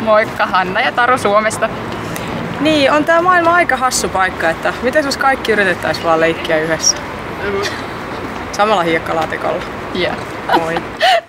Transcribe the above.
Moikka, Hanna ja Taru Suomesta. Niin, on tää maailma aika hassu paikka, että miten jos kaikki yritettäis vaan leikkiä yhdessä? Samalla hiekkalaatikolla. Joo. Moi.